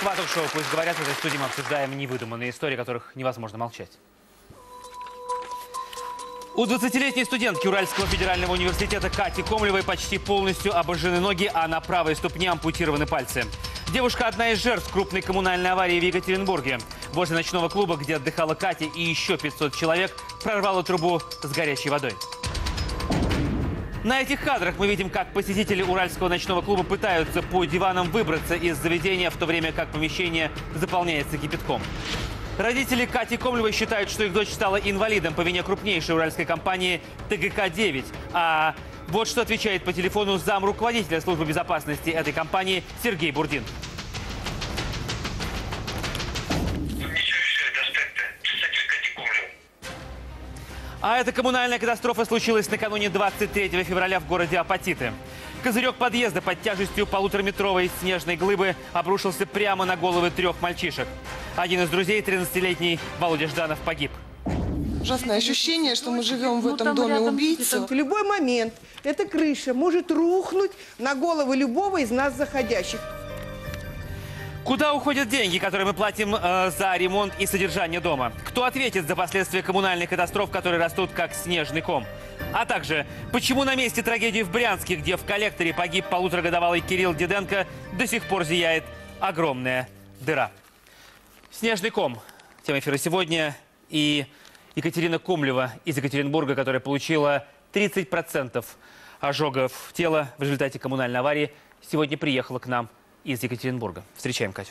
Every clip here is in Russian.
Москва ток-шоу. Пусть говорят, в этой студии мы обсуждаем невыдуманные истории, о которых невозможно молчать. У 20-летней студентки Уральского федерального университета Кати Комлевой почти полностью обожжены ноги, а на правой ступне ампутированы пальцы. Девушка – одна из жертв крупной коммунальной аварии в Екатеринбурге. Возле ночного клуба, где отдыхала Катя и еще 500 человек, прорвало трубу с горячей водой. На этих кадрах мы видим, как посетители Уральского ночного клуба пытаются по диванам выбраться из заведения, в то время как помещение заполняется кипятком. Родители Кати Комлевой считают, что их дочь стала инвалидом по вине крупнейшей уральской компании ТГК-9. А вот что отвечает по телефону замруководителя службы безопасности этой компании Сергей Бурдин. А эта коммунальная катастрофа случилась накануне 23 февраля в городе Апатиты. Козырек подъезда под тяжестью полутораметровой снежной глыбы обрушился прямо на головы 3 мальчишек. Один из друзей, 13-летний Володя Жданов, погиб. Ужасное ощущение, что мы живем в этом доме убийцы. В любой момент эта крыша может рухнуть на головы любого из нас заходящих. Куда уходят деньги, которые мы платим за ремонт и содержание дома? Кто ответит за последствия коммунальных катастроф, которые растут как снежный ком? А также, почему на месте трагедии в Брянске, где в коллекторе погиб полуторагодовалый Кирилл Диденко, до сих пор зияет огромная дыра? Снежный ком. Тема эфира сегодня. И Екатерина Комлева из Екатеринбурга, которая получила 30% ожогов тела в результате коммунальной аварии, сегодня приехала к нам из Екатеринбурга. Встречаем Катю.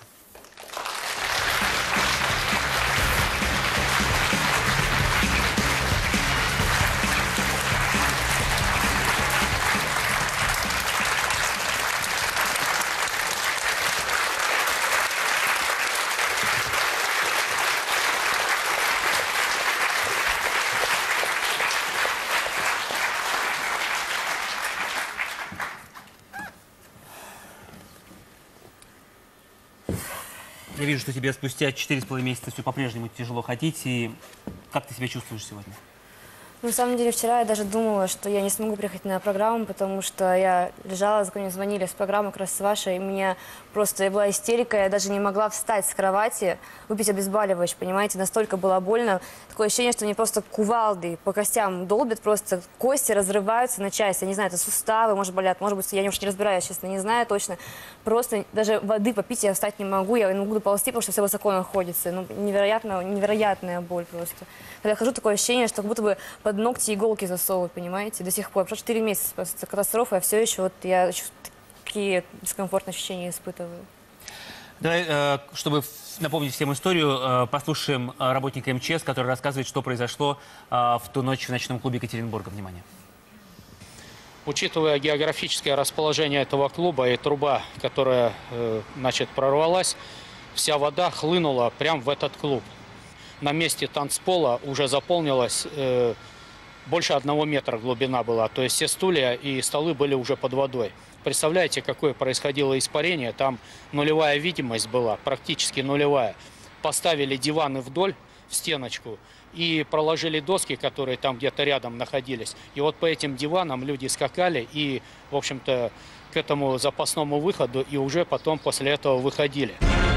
Я вижу, что тебе спустя 4,5 месяца все по-прежнему тяжело ходить. И как ты себя чувствуешь сегодня? На самом деле, вчера я даже думала, что я не смогу приехать на программу, потому что я лежала, ко мне звонили с программы как раз с вашей, и меня просто была истерика, я даже не могла встать с кровати, выпить обезболивающее, понимаете, настолько было больно. Такое ощущение, что мне просто кувалдой по костям долбят, просто кости разрываются на части. Я не знаю, это суставы, может, болят, может быть, я уж не разбираюсь, честно, не знаю точно. Просто даже воды попить я встать не могу, я не могу ползти, потому что все высоко находится. Ну, невероятная боль просто. Когда я хожу, такое ощущение, что как будто бы под ногти иголки засовывают, понимаете, до сих пор. Прошло 4 месяца после катастрофы, а все еще вот я такие дискомфортные ощущения испытываю. Давай, чтобы напомнить всем историю, послушаем работника МЧС, который рассказывает, что произошло в ту ночь в ночном клубе Екатеринбурга. Внимание. Учитывая географическое расположение этого клуба и труба, которая, прорвалась, вся вода хлынула прямо в этот клуб. На месте танцпола уже заполнилась, больше 1 метра глубина была. То есть все стулья и столы были уже под водой. Представляете, какое происходило испарение? Там нулевая видимость была, практически нулевая. Поставили диваны вдоль, в стеночку, и проложили доски, которые там где-то рядом находились. И вот по этим диванам люди скакали и, в общем-то, к этому запасному выходу, и уже потом после этого выходили.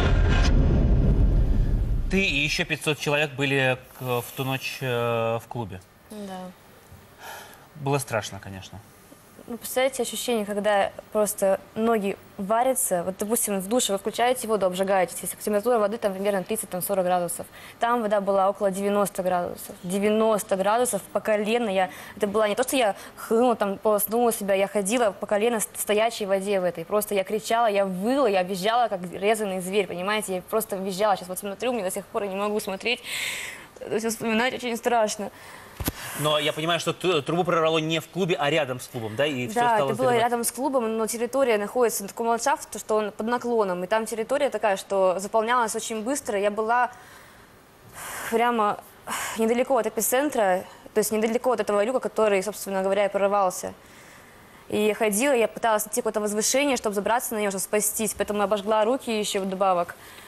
Ты и еще 500 человек были в ту ночь в клубе. Да. Было страшно, конечно. Ну, представляете, ощущение, когда просто ноги варятся. Вот, допустим, в душе вы включаете воду, обжигаетесь. Если температура воды там примерно 30-40 градусов. Там вода была около 90 градусов. 90 градусов по колено. Это было не то, что я хлынула, там, полоснула себя. Я ходила по колено в стоячей воде в этой. Просто я кричала, я выла, я визжала, как резаный зверь, понимаете? Я просто визжала. Сейчас вот смотрю, мне до сих пор не могу смотреть. То есть вспоминать очень страшно. Но я понимаю, что трубу прорвало не в клубе, а рядом с клубом, да? И все да, стало это было рядом с клубом, но территория находится на таком ландшафте, что он под наклоном. И там территория такая, что заполнялась очень быстро. Я была прямо недалеко от эпицентра, то есть недалеко от этого люка, который, собственно говоря, и прорвался. И я ходила, я пыталась найти какое-то возвышение, чтобы забраться на нее, чтобы спастись. Поэтому я обожгла руки еще вдобавок.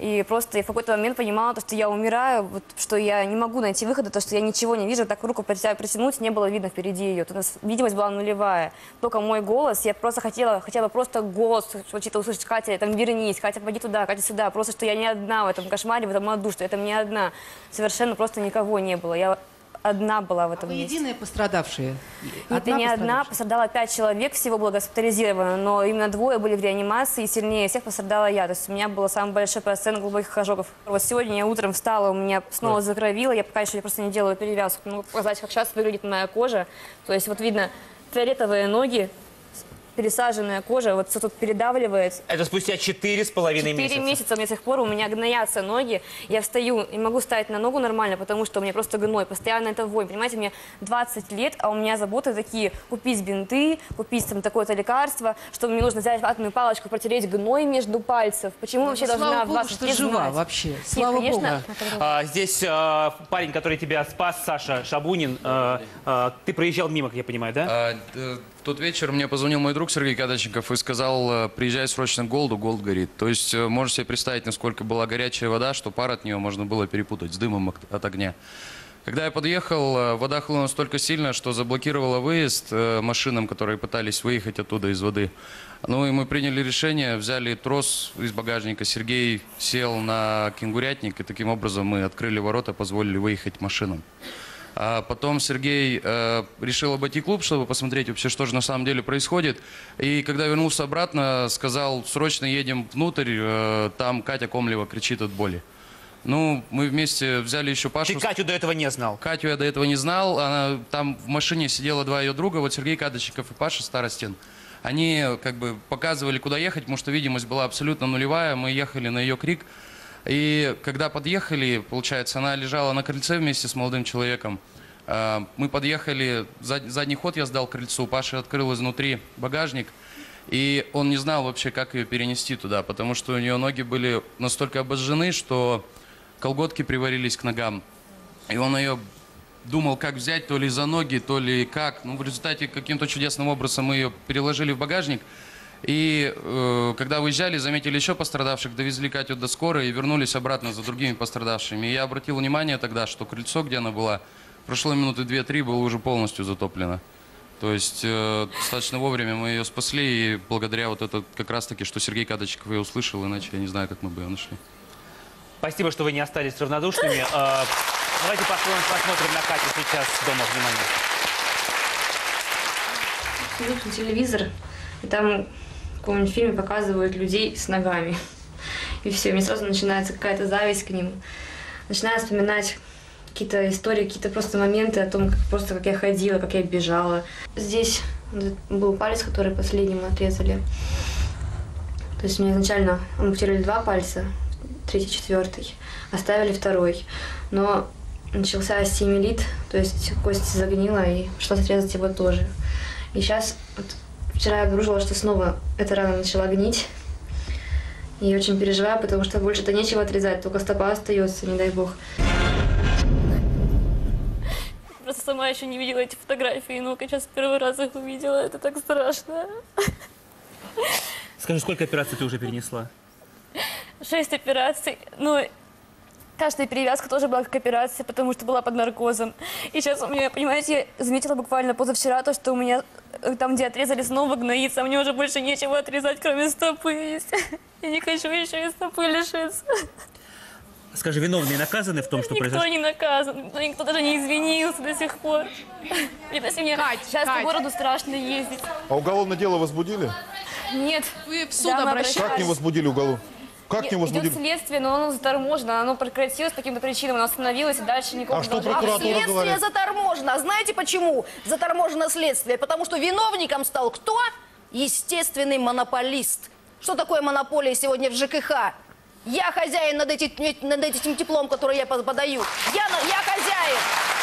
И просто я в какой-то момент понимала, что я умираю, вот, что я не могу найти выхода, то, что я ничего не вижу, так руку притянуть, не было видно впереди ее. У нас видимость была нулевая. Только мой голос, я просто хотела хотя бы просто голос что-то услышать: Катя, там, вернись, Катя, пойди туда, Катя, сюда. Просто, что я не одна в этом кошмаре, в этом аду, что это не одна. Совершенно просто никого не было. Я одна была в этом Вы месте. единые пострадавшие? Нет, я не одна, пострадавшая? пострадало 5 человек, всего было госпитализировано, но именно 2 были в реанимации, и сильнее всех пострадала я. То есть у меня был самый большой процент глубоких ожогов. Вот сегодня я утром встала, у меня снова закровило, я пока еще просто не делаю перевязку. Ну, показать, как сейчас выглядит моя кожа. То есть вот видно фиолетовые ноги, пересаженная кожа, вот все тут передавливает. Это спустя 4,5 4 месяца. месяца у меня с тех пор у меня гноятся ноги. Я встаю и могу встать на ногу нормально, потому что у меня просто гной. Постоянно это вонь. Понимаете, мне 20 лет, а у меня заботы такие: купить бинты, купить там такое-то лекарство, что мне нужно взять ватную палочку, протереть гной между пальцев. Почему вообще Ну, должна слава в богу, 20 что лет жива знать? вообще. Нет, Слава конечно. богу. Здесь парень, который тебя спас, Саша Шабунин, ты проезжал мимо, как я понимаю, да? В тот вечер мне позвонил мой друг Сергей Кадочников и сказал: приезжай срочно к Голду, Голд горит. То есть можете себе представить, насколько была горячая вода, что пар от нее можно было перепутать с дымом от огня. Когда я подъехал, вода хлынула настолько сильно, что заблокировала выезд машинам, которые пытались выехать оттуда из воды. Ну и мы приняли решение, взяли трос из багажника, Сергей сел на кенгурятник, и таким образом мы открыли ворота, позволили выехать машинам. А потом Сергей решил обойти клуб, чтобы посмотреть вообще, что же на самом деле происходит. И когда вернулся обратно, сказал: срочно едем внутрь, там Катя Комлева кричит от боли. Ну, мы вместе взяли еще Пашу. Ты Катю до этого не знал? Катю я до этого не знал. Там в машине сидело 2 ее друга, вот Сергей Кадочников и Паша Старостин. Они как бы показывали, куда ехать, потому что видимость была абсолютно нулевая. Мы ехали на ее крик. И когда подъехали, получается, она лежала на крыльце вместе с молодым человеком. Мы подъехали, задний ход я сдал к крыльцу, Паша открыл изнутри багажник, и он не знал вообще, как ее перенести туда, потому что у нее ноги были настолько обожжены, что колготки приварились к ногам. И он ее думал, как взять, то ли за ноги, то ли как. Ну, в результате каким-то чудесным образом мы ее переложили в багажник. И когда выезжали, заметили еще пострадавших, довезли Катю до скорой и вернулись обратно за другими пострадавшими. И я обратил внимание тогда, что крыльцо, где она была, прошло минуты 2-3, было уже полностью затоплено. То есть достаточно вовремя мы ее спасли, и благодаря вот это как раз-таки, что Сергей Кадочников ее услышал, иначе я не знаю, как мы бы ее нашли. Спасибо, что вы не остались равнодушными. Давайте посмотрим на Катю сейчас дома. Внимание. Включу телевизор, и там в каком-нибудь фильме показывают людей с ногами. И все, мне сразу начинается какая-то зависть к ним. Начинаю вспоминать какие-то истории, какие-то просто моменты о том, как я ходила, как я бежала. Здесь был палец, который последним отрезали. То есть мне изначально ампутировали 2 пальца, 3-й, 4-й, оставили 2-й. Но начался остеомиелит, то есть кость загнила, и пришлось отрезать его тоже. И сейчас, вот, вчера я обнаружила, что снова эта рана начала гнить. И очень переживаю, потому что больше-то нечего отрезать, только стопа остается, не дай бог. Просто сама еще не видела эти фотографии, но сейчас первый раз их увидела, это так страшно. Скажи, сколько операций ты уже перенесла? 6 операций, ну, каждая перевязка тоже была как операция, потому что была под наркозом. И сейчас у меня, понимаете, я заметила буквально позавчера то, что у меня там, где отрезали, снова гноится, а мне уже больше нечего отрезать, кроме стопы. Я не хочу еще и стопы лишиться. Скажи, виновные наказаны в том, что Никто произошло? не наказан, никто даже не извинился до сих пор. И если мне сейчас по городу страшно ездить. А уголовное дело возбудили? Нет. Вы в суд Да, мы обращались? Как не возбудили уголовное? Как не Идет возбудили? следствие, но оно заторможено, оно прекратилось по каким-то причинам, оно остановилось, и дальше никого А не что должно прокуратура быть. говорит? Следствие заторможено. А знаете почему заторможено следствие? Потому что виновником стал кто? Естественный монополист. Что такое монополия сегодня в ЖКХ? Я хозяин над этим теплом, который я подаю. Я хозяин.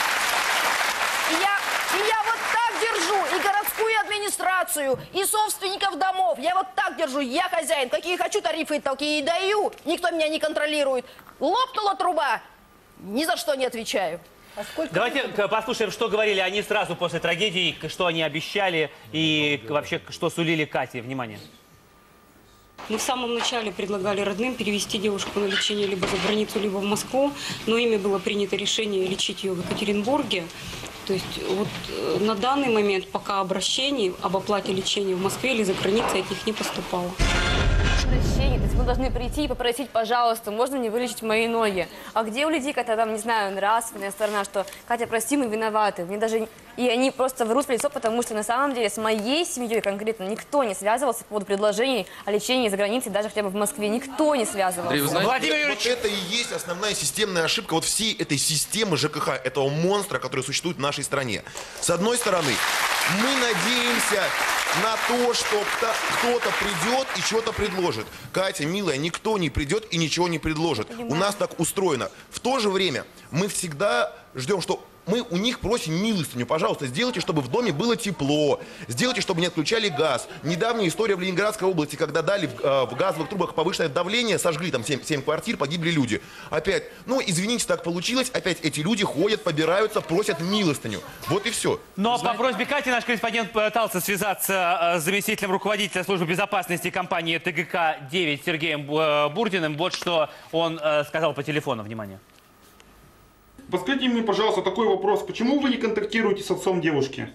И я вот так держу и городскую администрацию, и собственников домов. Я вот так держу, я хозяин. Какие хочу тарифы, такие и даю. Никто меня не контролирует. Лопнула труба, ни за что не отвечаю. Давайте послушаем, что говорили они сразу после трагедии, что они обещали и вообще, что сулили Кате. Внимание. Мы в самом начале предлагали родным перевести девушку на лечение либо за границу, либо в Москву, но ими было принято решение лечить ее в Екатеринбурге. То есть вот на данный момент пока обращений об оплате лечения в Москве или за границей от них не поступало. Обращение, то есть мы должны прийти и попросить, пожалуйста, можно мне вылечить мои ноги. А где у людей какая-то там, не знаю, нравственная сторона, что Катя, прости, мы виноваты. Мне даже... И они просто врут в лицо, потому что на самом деле с моей семьей конкретно никто не связывался по поводу предложений о лечении за границей, даже хотя бы в Москве. Никто не связывался. Владимир Юрьевич. Вот это и есть основная системная ошибка вот всей этой системы ЖКХ, этого монстра, который существует в нашей стране. С одной стороны, мы надеемся на то, что кто-то придет и что-то предложит. Катя, милая, никто не придет и ничего не предложит. У нас так устроено. В то же время мы всегда ждем, что мы у них просим милостыню. Пожалуйста, сделайте, чтобы в доме было тепло. Сделайте, чтобы не отключали газ. Недавняя история в Ленинградской области, когда дали в газовых трубах повышенное давление, сожгли там 7 квартир, погибли люди. Опять, ну, извините, так получилось. Опять эти люди ходят, побираются, просят милостыню. Вот и все. Но по просьбе Кати наш корреспондент пытался связаться с заместителем руководителя службы безопасности компании ТГК-9 Сергеем Бурдиным. Вот что он сказал по телефону. Внимание. Подскажите мне, пожалуйста, такой вопрос. Почему вы не контактируете с отцом девушки?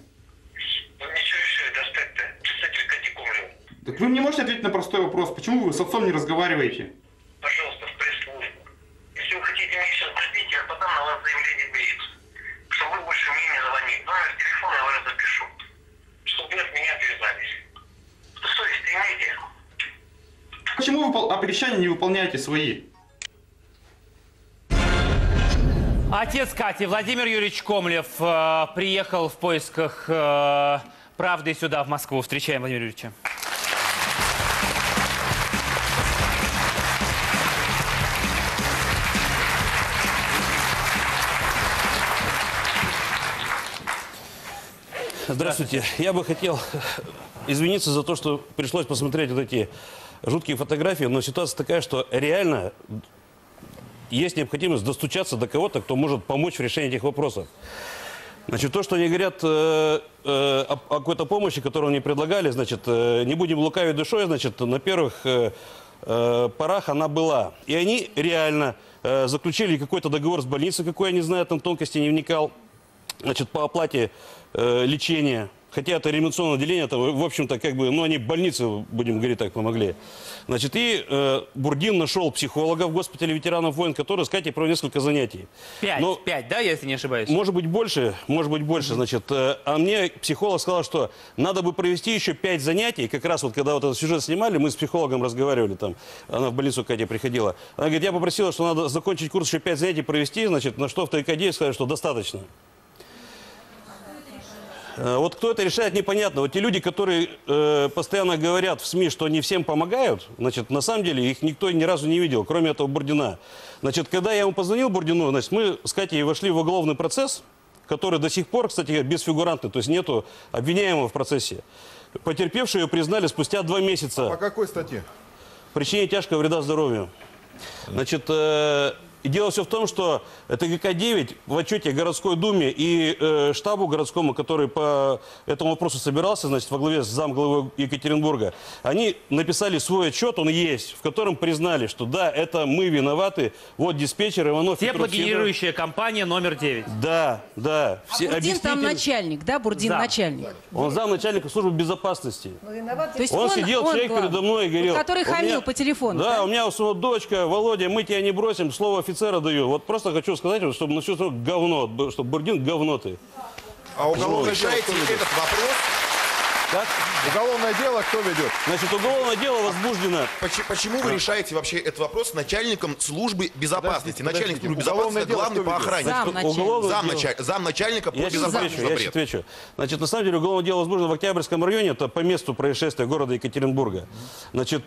Так вы мне можете ответить на простой вопрос? Почему вы с отцом не разговариваете? Пожалуйста, в пресс-службу. Если вы хотите меня сейчас добить, я подам на вас заявление в милицию. Чтобы вы больше мне не звонили. Номер телефона я вам запишу. Чтобы вы от меня отвязались. Совесть имеете? Почему вы обещания не выполняете свои? Отец Кати, Владимир Юрьевич Комлев, приехал в поисках правды сюда, в Москву. Встречаем Владимира Юрьевича. Здравствуйте. Я бы хотел извиниться за то, что пришлось посмотреть вот эти жуткие фотографии, но ситуация такая, что реально есть необходимость достучаться до кого-то, кто может помочь в решении этих вопросов. Значит, то, что они говорят о какой-то помощи, которую они предлагали, значит, не будем лукавить душой, значит, на первых порах она была. И они реально заключили какой-то договор с больницей, какой я не знаю, там тонкости не вникал, значит, по оплате лечения. Хотя это реанимационное отделение, это, в общем-то, как бы, ну, они больнице, будем говорить так, помогли. Значит, и Бурдин нашел психолога в госпитале ветеранов войн, который с Катей провел несколько занятий. 5, да, если не ошибаюсь? Может быть, больше, значит. А мне психолог сказал, что надо бы провести еще 5 занятий. Как раз вот, когда вот этот сюжет снимали, мы с психологом разговаривали там. Она в больницу к Кате приходила. Она говорит, я попросила, что надо закончить курс, еще 5 занятий провести, значит, на что в ТК-9 сказали, что достаточно. Вот кто это решает, непонятно. Вот те люди, которые постоянно говорят в СМИ, что они всем помогают, значит, на самом деле их никто ни разу не видел, кроме этого Бурдина. Значит, когда я ему позвонил, Бурдину, значит, мы с Катей вошли в уголовный процесс, который до сих пор, кстати, бесфигурантный, то есть нету обвиняемого в процессе. Потерпевшие ее признали спустя 2 месяца. По какой статье? Причинение тяжкого вреда здоровью. Значит, и дело все в том, что ТГК-9 в отчете городской думе и штабу городскому, который по этому вопросу собирался, значит, во главе с замглавой Екатеринбурга, они написали свой отчет, он есть, в котором признали, что да, это мы виноваты, вот диспетчер Иванов. Теплогенерирующая компания номер 9. Да. Все Бурдин там начальник, да? Бурдин начальник. Он замначальника службы безопасности. То есть он сидел, человек передо мной и говорил... Который хамил по телефону. Да, у меня вот дочка, Володя, мы тебя не бросим, слово офицера даю. Вот просто хочу сказать, чтобы на все говно, чтобы Бурдин говно ты. А уголовное дело кто ведет? Этот вопрос? Как? Уголовное дело кто ведет? Значит, уголовное дело возбуждено. Почему вы решаете вообще этот вопрос с начальником службы безопасности? Начальник службы Уголовное безопасности, дело главный кто по ведет? охране. Замначальника по безопасности. Я сейчас отвечу. Значит, на самом деле уголовное дело возбуждено в Октябрьском районе, это по месту происшествия города Екатеринбурга. Значит,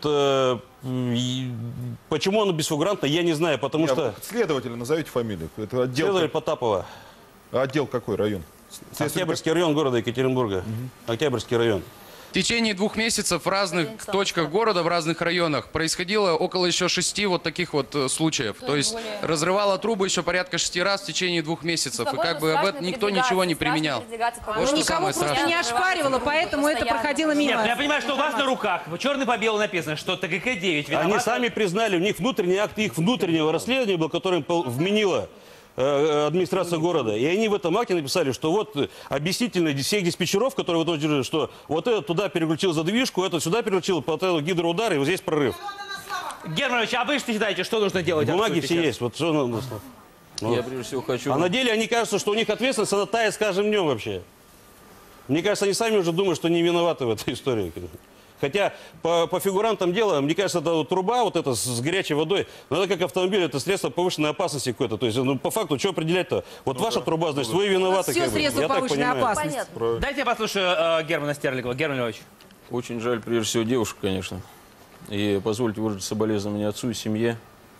почему оно бесфигурантно, я не знаю, потому что... Следователя назовите фамилию. Это отдел... Следователь Потапова. Отдел какой район? Октябрьский район города Екатеринбурга. Октябрьский район. течение 2 месяцев в разных точках города, в разных районах происходило около еще 6 вот таких вот случаев. То есть разрывало трубы еще порядка 6 раз в течение 2 месяцев. И как бы об этом никто ничего не применял. Вот что Никого самое просто страшное. не ошпаривало, поэтому это проходило Нет, мимо. я понимаю, что у вас на руках черный по белому написано, что ТГК-9 виноват. Они сами признали, у них внутренний акт их внутреннего расследования был, который им вменила администрация города. И они в этом акте написали, что вот объяснительно всех диспетчеров, которые вот держали, что вот этот туда переключил задвижку, этот сюда переключил, по гидроудар, и вот здесь прорыв. Германович, а вы что считаете, что нужно делать? Бумаги все есть. Вот что надо. Я прежде всего хочу... А на деле они кажется, что у них ответственность, она тает с каждым днем вообще. Мне кажется, они сами уже думают, что не виноваты в этой истории. Хотя по фигурантам дела, мне кажется, это вот труба вот эта с горячей водой, но это как автомобиль, это средство повышенной опасности какое-то. То есть, ну, по факту, что определять-то? Вот ваша труба, значит, вы виноваты. Все средства повышенной опасности. Дайте я послушаю Германа Стерлигова. Герман Львович. Очень жаль, прежде всего, девушек, конечно. И позвольте выразить соболезнования отцу и семье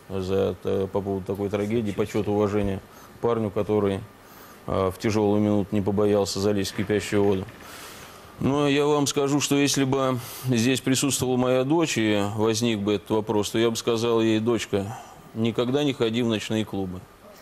по поводу такой трагедии, почет и уважения парню, который в тяжелую минуту не побоялся залезть в кипящую воду. Но я вам скажу, что если бы здесь присутствовала моя дочь и возник бы этот вопрос, то я бы сказал ей: дочка, никогда не ходи в ночные клубы.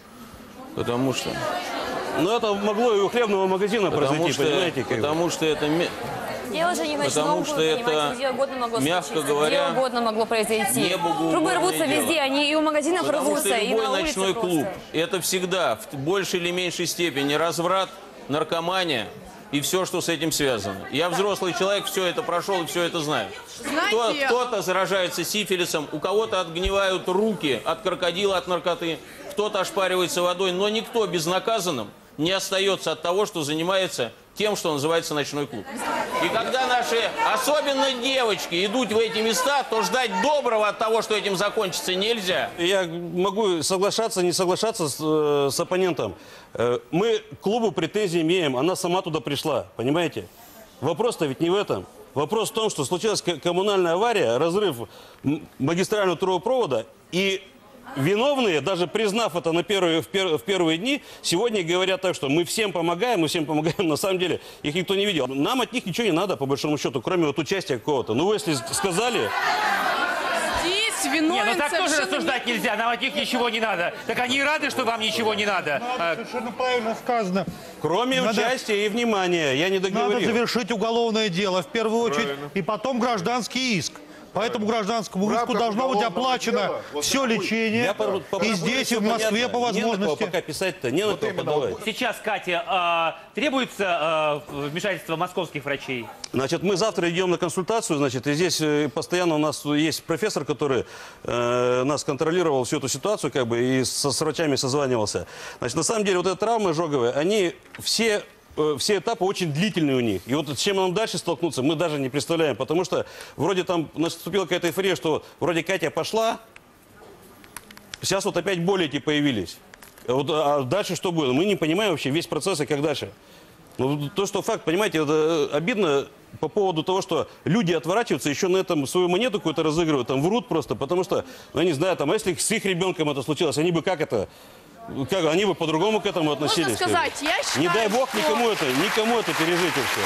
Потому что... Ну это могло и у хлебного магазина произойти, понимаете? Потому что это... Я уже не начну, где угодно могло мягко говоря, где угодно могло произойти. Трубы рвутся везде, они и у магазинов рвутся, и на улице ночной клуб – это всегда в большей или меньшей степени разврат, наркомания и все, что с этим связано. Я взрослый человек, все это прошел и все это знаю. Кто-то заражается сифилисом, у кого-то отгнивают руки от крокодила, от наркоты, кто-то ошпаривается водой, но никто безнаказанным не остается от того, что занимается тем, что называется ночной клуб. И когда наши, особенно девочки, идут в эти места, то ждать доброго от того, что этим закончится, нельзя. Я могу соглашаться, не соглашаться с оппонентом. Мы к клубу претензий имеем, она сама туда пришла, понимаете? Вопрос-то ведь не в этом. Вопрос в том, что случилась коммунальная авария, разрыв магистрального трубопровода, и виновные, даже признав это в первые дни, сегодня говорят так, что мы всем помогаем, на самом деле их никто не видел. Нам от них ничего не надо, по большому счету, кроме вот участия какого-то. Ну, вы если сказали... Здесь виновен не, ну так тоже рассуждать нельзя, нам от них ничего не надо. Так они и рады, что вам ничего не надо. Совершенно правильно сказано. Кроме участия и внимания, я не договорил. Надо завершить уголовное дело в первую очередь, и потом гражданский иск. По этому гражданскому иску должно быть оплачено все лечение. И здесь, и в Москве по возможности. Не на кого пока писать-то, не на кого подавать. Сейчас, Катя, требуется вмешательство московских врачей? Значит, мы завтра идем на консультацию, значит, и здесь постоянно у нас есть профессор, который нас контролировал всю эту ситуацию, как бы, и с врачами созванивался. Значит, на самом деле, вот эти травмы ожоговые, они все этапы очень длительные у них. И вот с чем нам дальше столкнуться, мы даже не представляем. Потому что вроде там наступила какая-то эйфория, что вроде Катя пошла, сейчас вот опять боли эти появились. Вот, а дальше что будет? Мы не понимаем вообще весь процесс и как дальше. Ну, то, что факт, понимаете, это обидно по поводу того, что люди отворачиваются, еще на этом свою монету какую-то разыгрывают, там врут просто, потому что, ну, я не знаю, там, а если с их ребенком это случилось, они бы как это... Как, они бы по-другому к этому относились. Можно сказать, я считаю, не дай бог что... никому это пережить вообще.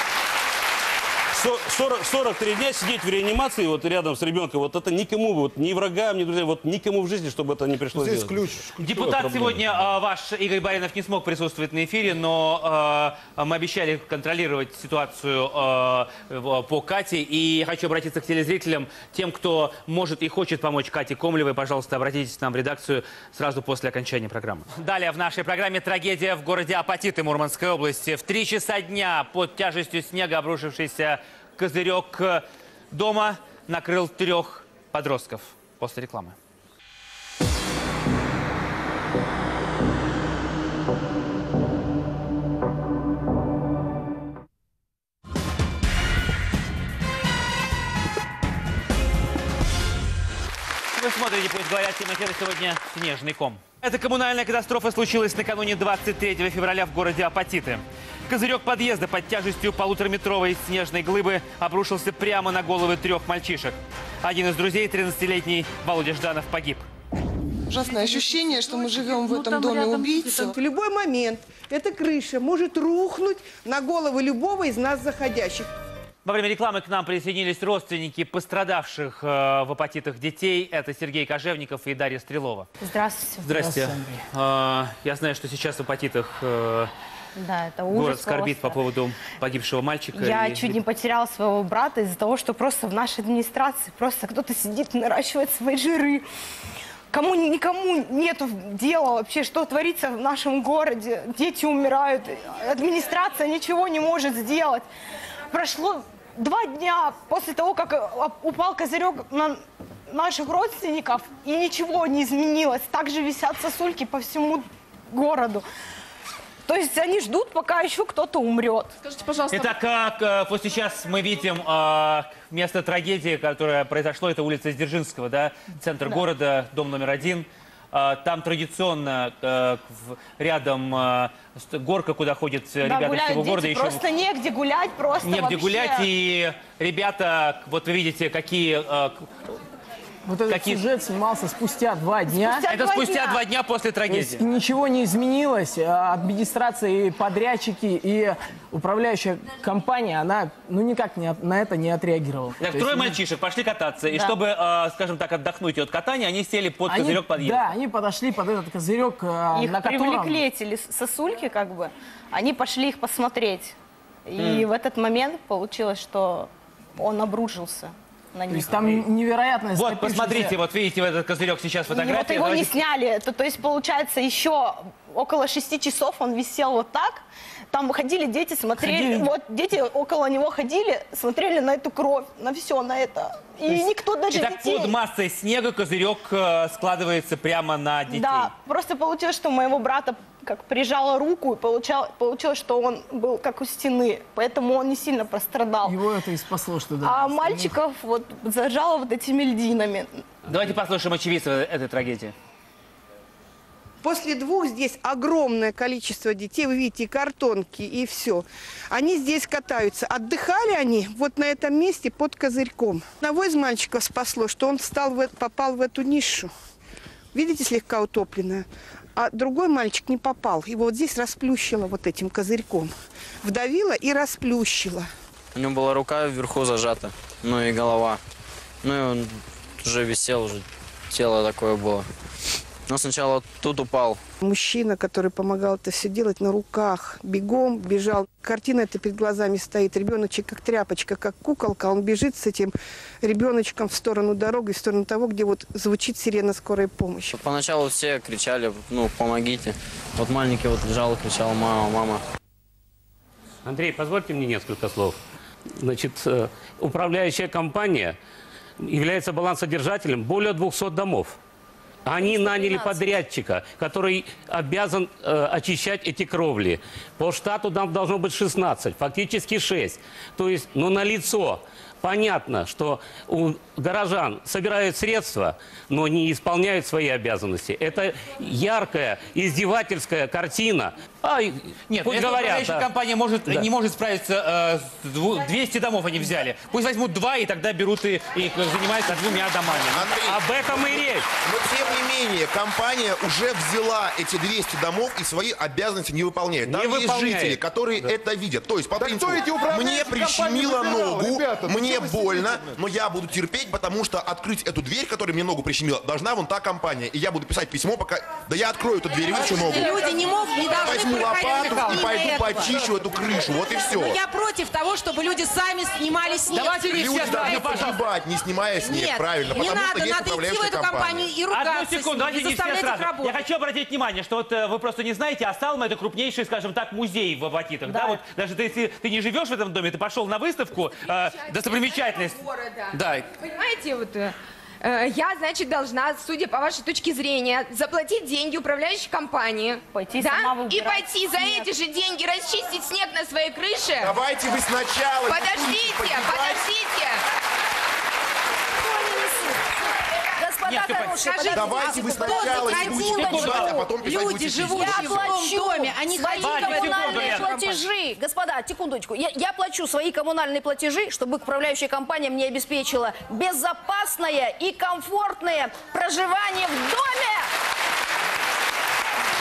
43 дня сидеть в реанимации вот рядом с ребенком, вот это никому, вот, ни врагам, ни друзьям, вот никому в жизни, чтобы это не пришлось Здесь делать. Депутат сегодня ваш Игорь Баринов не смог присутствовать на эфире, но мы обещали контролировать ситуацию по Кате. И я хочу обратиться к телезрителям, тем, кто может и хочет помочь Кате Комлевой, пожалуйста, обратитесь к нам в редакцию сразу после окончания программы. Далее в нашей программе трагедия в городе Апатиты Мурманской области. В 3 часа дня под тяжестью снега обрушившийся козырек дома накрыл 3 подростков. После рекламы. Вы смотрите, пусть говорят, тема эфира сегодня «Снежный ком». Эта коммунальная катастрофа случилась накануне 23 февраля в городе Апатиты. Козырек подъезда под тяжестью 1,5-метровой снежной глыбы обрушился прямо на головы 3 мальчишек. Один из друзей, 13-летний Володя Жданов, погиб. Ужасное ощущение, что мы живем в этом доме убийцы. В любой момент эта крыша может рухнуть на головы любого из нас заходящих. Во время рекламы к нам присоединились родственники пострадавших в гепатитах детей. Это Сергей Кожевников и Дарья Стрелова. Здравствуйте. Здрасте. Я знаю, что сейчас в гепатитах да, это ужас город скорбит просто. по поводу погибшего мальчика. Я чуть не потеряла своего брата из-за того, что просто в нашей администрации просто кто-то сидит и наращивает свои жиры. Никому нету дела вообще, что творится в нашем городе. Дети умирают, администрация ничего не может сделать. Прошло 2 дня после того, как упал козырек на наших родственников, и ничего не изменилось. Также висят сосульки по всему городу. То есть они ждут, пока еще кто-то умрет. Скажите, пожалуйста. Итак, как вот сейчас мы видим место трагедии, которое произошло, это улица Дзержинского, да? Центр города, дом номер 1. Там традиционно рядом горка, куда ходят ребята из всего города. Еще просто негде гулять, просто негде вообще. гулять, и ребята, вот вы видите, какие... Вот этот сюжет снимался спустя 2 дня. Спустя 2 дня после трагедии. То есть ничего не изменилось. Администрация, и подрядчики, и управляющая компания, она никак на это не отреагировала. Так, 3 мальчишек пошли кататься, и чтобы, скажем так, отдохнуть от катания, они сели под козырек подъезда. Да, они подошли под этот козырек, их на котором... привлекли эти сосульки, как бы. Они пошли их посмотреть. И в этот момент получилось, что он обрушился. То есть там невероятно... Вот, посмотрите, вот видите, этот козырек сейчас фотография. Вот его не сняли. То есть, получается, еще около 6 часов он висел вот так. Там ходили дети, смотрели. Вот дети около него ходили, смотрели на эту кровь, на все, на это. И никто даже Итак, детей... под массой снега козырек складывается прямо на детей. Да, просто получилось, что моего брата как прижала руку, и получилось, что он был как у стены, поэтому он не сильно пострадал. Его это и спасло, что да. А мальчиков вот зажало вот этими льдинами. Давайте послушаем очевидца этой трагедии. После 2 здесь огромное количество детей, вы видите, и картонки, и все. Они здесь катаются. Отдыхали они вот на этом месте под козырьком. Одного из мальчиков спасло, что он попал в эту нишу. Видите, слегка утопленная. А другой мальчик не попал. Его вот здесь расплющило вот этим козырьком. Вдавило и расплющило. У него была рука вверху зажата, ну и голова. Ну и он уже висел, уже тело такое было. Но сначала тут упал. Мужчина, который помогал это все делать, на руках бегом бежал. Картина эта перед глазами стоит. Ребеночек как тряпочка, как куколка. Он бежит с этим ребеночком в сторону дороги, в сторону того, где вот звучит сирена скорой помощи. Поначалу все кричали, помогите. Вот маленький вот лежал и кричал: мама, мама. Андрей, позвольте мне несколько слов. Значит, управляющая компания является балансодержателем более 200 домов. Они наняли подрядчика, который обязан очищать эти кровли. По штату там должно быть 16, фактически 6. То есть, налицо. Понятно, что у горожан собирают средства, но не исполняют свои обязанности. Это яркая, издевательская картина. Нет, пусть если говорят, управляющая компания не может справиться, 200 домов они взяли. Пусть возьмут 2 и тогда берут и занимаются 2 домами. Андрей, об этом и речь. Но тем не менее, компания уже взяла эти 200 домов и свои обязанности не выполняет. Там есть жители, которые это видят. То есть, по принципу, мне прищемило ногу, мне больно, но я буду терпеть, потому что открыть эту дверь, которая мне ногу прищемила, должна вон та компания. И я буду писать письмо, пока... Да я открою эту дверь и вытащу ногу. Люди не должны возьму лопату и пойду почищу эту крышу. Вот и все. Но я против того, чтобы люди сами снимали снег. Люди должны погибать, не снимая снег. Нет, правильно. не потому надо, что есть надо идти в управляющая эту компанию и ругаться. Одну секунду, давайте не все сразу. Я хочу обратить внимание, что вот вы просто не знаете, а Салма — это крупнейший, скажем так, музей в Апатитах. Да. Вот даже если ты не живешь в этом доме, ты пошел на выставку, достопримечательность. Да. Понимаете, вот я, значит, должна, судя по вашей точке зрения, заплатить деньги управляющей компании. Пойти да? сама И пойти за эти же деньги расчистить снег на своей крыше. Давайте вы сначала... Подождите, подождите. Господа хорошие, давайте вы сначала идите погибать, а потом писать люди живут я плачу в доме, они свои коммунальные платежи. Господа, секундочку. Я плачу свои коммунальные платежи, чтобы управляющая компания мне обеспечила безопасное и комфортное проживание в доме.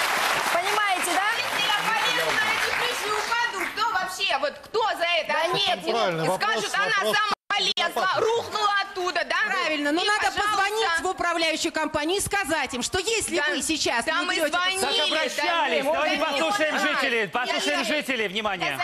Понимаете, да? Если я полезу на эти крыши и упаду, кто вообще? Вот кто за это? Да нет, приедет правильный и вопрос, скажут, она сама полезла, рухнула оттуда, да? Правильно, но И, надо пожалуйста. позвонить в управляющую компанию и сказать им, что если вы сейчас да, не мы берете... звонили. Так обращались. да, Давайте да, послушаем да. жителей. Послушаем жителей. Внимание.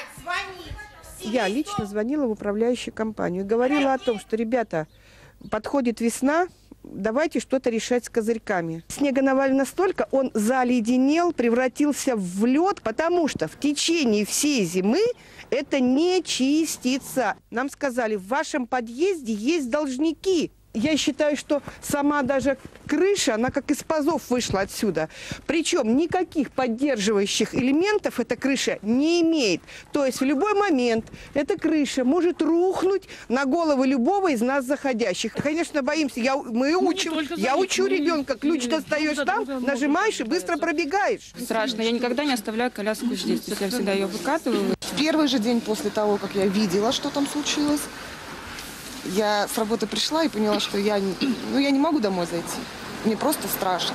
Я лично звонила в управляющую компанию и говорила о том, что, ребята, подходит весна, давайте что-то решать с козырьками. Снега навалили настолько, он заледенел, превратился в лед, потому что в течение всей зимы это не чистится. Нам сказали, в вашем подъезде есть должники. Я считаю, что сама даже крыша, она как из пазов вышла отсюда. Причем никаких поддерживающих элементов эта крыша не имеет. То есть в любой момент эта крыша может рухнуть на головы любого из нас заходящих. Конечно, боимся. Я учу ребенка. Ключ достаешь там, нажимаешь и быстро пробегаешь. Страшно. Я никогда не оставляю коляску здесь. То есть я всегда ее выкатываю. В первый же день после того, как я видела, что там случилось, я с работы пришла и поняла, что я не могу домой зайти. Мне просто страшно.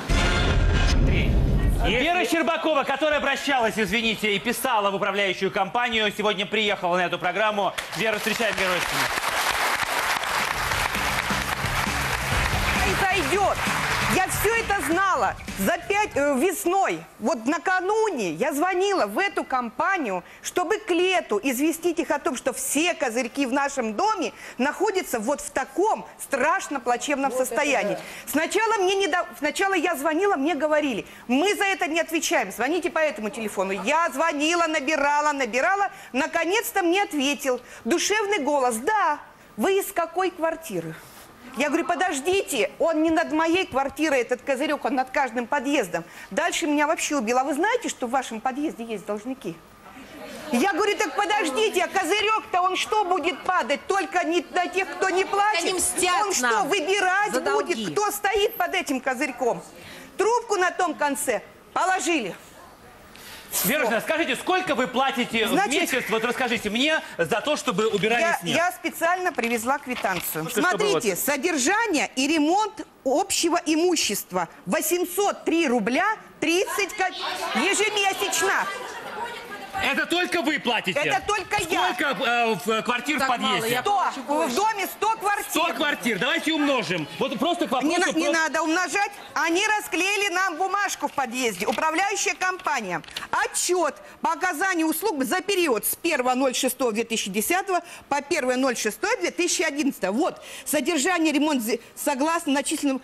Вера Щербакова, которая обращалась, извините, и писала в управляющую компанию, сегодня приехала на эту программу. Вера, встречаем Веру Ивановну. Произойдет. Я все это знала весной. Вот накануне я звонила в эту компанию, чтобы к лету известить их о том, что все козырьки в нашем доме находятся вот в таком страшно плачевном состоянии. Сначала я звонила, мне говорили, мы за это не отвечаем, звоните по этому телефону. Я звонила, набирала, наконец-то мне ответил душевный голос: да, вы из какой квартиры? Я говорю, подождите, он не над моей квартирой, этот козырек, он над каждым подъездом. Дальше меня вообще убил. А вы знаете, что в вашем подъезде есть должники? Я говорю, так подождите, а козырек-то он что будет падать? Только не на тех, кто не платит? Они мстят Он что, нам выбирать за долги. будет, кто стоит под этим козырьком? Трубку на том конце положили. Вера, скажите, сколько вы платите в месяц, вот расскажите мне, за то, чтобы убирали снег? Я специально привезла квитанцию. Чтобы Смотрите, вот... содержание и ремонт общего имущества 803 рубля 30 ежемесячно. Это только вы платите? Это только я. Сколько квартир в подъезде? 100. В доме 100 квартир. 100 квартир. Давайте умножим. Вот просто к вопросу... Не надо умножать. Они расклеили нам бумажку в подъезде. Управляющая компания. Отчет по оказанию услуг за период с 1.06.2010 по 1.06.2011. Вот. Содержание, ремонт согласно начисленным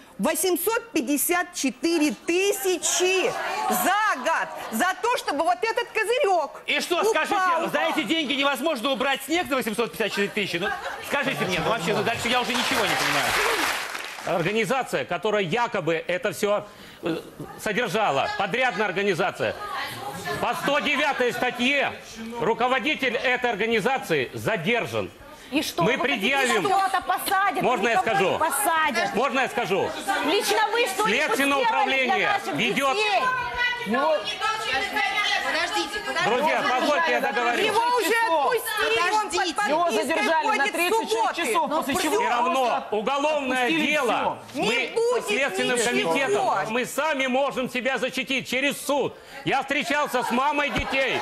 854 тысячи за год. За то, чтобы вот этот козырек И что, упал. скажите, за эти деньги невозможно убрать снег на 854 тысячи? Ну, скажите мне, ну вообще, дальше я уже ничего не понимаю. Организация, которая якобы это все содержала, подрядная организация, по 109 статье руководитель этой организации задержан. И что? Мы Вы предъявим... хотите, кого-то посадят? Можно я Никого скажу? не посадят. Можно я скажу? Лично вы что-нибудь Следственное сделали управление для наших ведет... детей? Подождите. Друзья, позвольте я договорю. Его уже отпустили, он под Его подпиской задержали на ходит 36 субботы. часов, после чего Все равно просто уголовное отпустили дело всё. мы Не будет со Следственным ничего. комитетом, мы сами можем себя защитить через суд. Я встречался с мамой детей.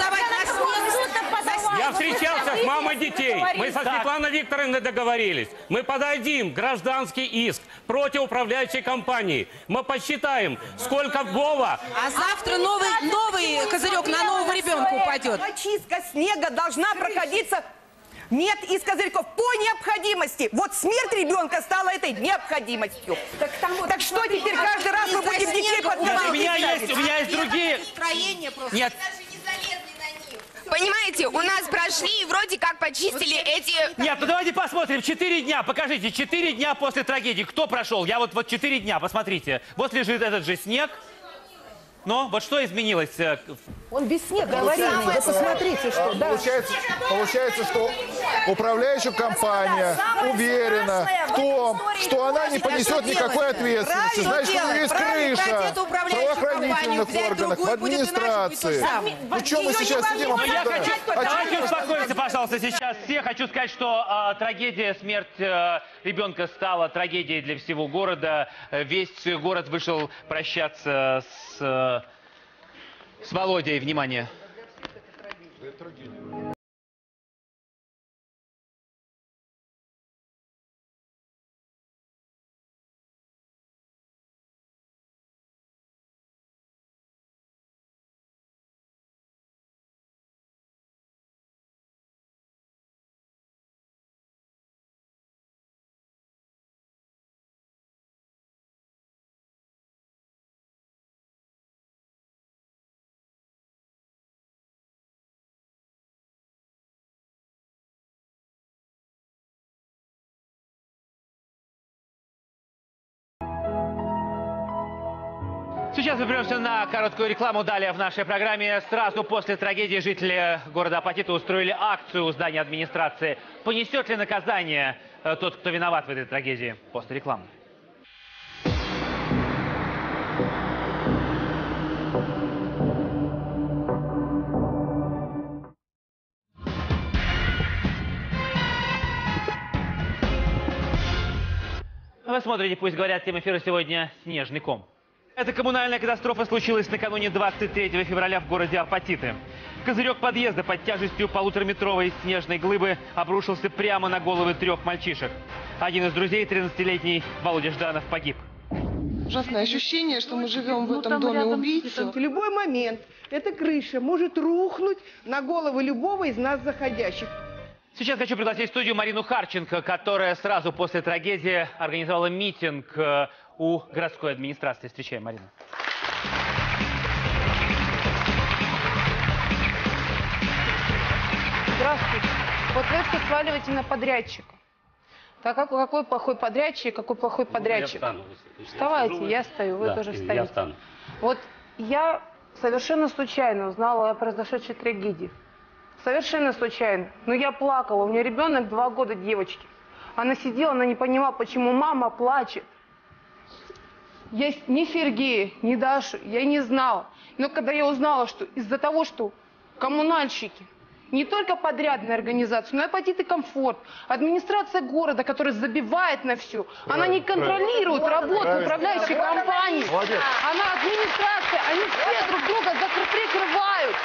Я встречался с мамой детей. Мы со Светланой Викторовной договорились. Мы подадим гражданский иск против управляющей компании. Мы посчитаем, сколько Вова... А завтра новый козырек на нового ребенка упадет. Очистка снега должна проходиться... Нет, из козырьков по необходимости. Вот смерть ребенка стала этой необходимостью. Так что теперь каждый раз мы будем детей под У меня есть другие... Нет. Понимаете, у нас прошли и вроде как почистили эти... Нет, ну давайте посмотрим. 4 дня, покажите, 4 дня после трагедии. Кто прошел? Я вот 4 дня, посмотрите. Вот лежит этот же снег. Но вот что изменилось? Он без снега аварийный. Вы посмотрите, что... Получается, что управляющая компания уверена в том, что она не понесет никакой ответственности. Значит, у нее есть крыша в правоохранительных органах, в администрации. Ну, что мы сейчас сидим обсуждаем? Давайте успокоимся, пожалуйста, сейчас все. Хочу сказать, что трагедия, смерть ребенка стала трагедией для всего города. Весь город вышел прощаться с Володей. Внимание. Сейчас мы прервемся на короткую рекламу. Далее в нашей программе. Сразу после трагедии жители города Апатиты устроили акцию у здания администрации. Понесет ли наказание тот, кто виноват в этой трагедии? После рекламы. Вы смотрите «Пусть говорят», тема эфира сегодня «Снежный ком». Эта коммунальная катастрофа случилась накануне 23 февраля в городе Апатиты. Козырек подъезда под тяжестью полутораметровой снежной глыбы обрушился прямо на головы 3 мальчишек. Один из друзей, 13-летний Володя Жданов, погиб. Ужасное ощущение, что мы живем в этом доме убийцы. В любой момент эта крыша может рухнуть на головы любого из нас заходящих. Сейчас хочу пригласить в студию Марину Харченко, которая сразу после трагедии организовала митинг у городской администрации. Встречаем, Марина. Здравствуйте. Вот вы все сваливаете на подрядчика. Так какой плохой подрядчик, какой плохой подрядчик? Я встану. Вставайте, я стою, вы тоже встанете. Я встану. Вот я совершенно случайно узнала о произошедшей трагедии. Совершенно случайно. Но я плакала. У меня ребенок 2 года, девочки. Она сидела, она не понимала, почему мама плачет. Я ни Сергея, ни Дашу я не знала. Но когда я узнала, что из-за того, что коммунальщики, не только подрядная организация, но и Апатиты Комфорт, администрация города, которая забивает на все, она не контролирует работу управляющей компании. Она администрация, они все друг друга прикрывают.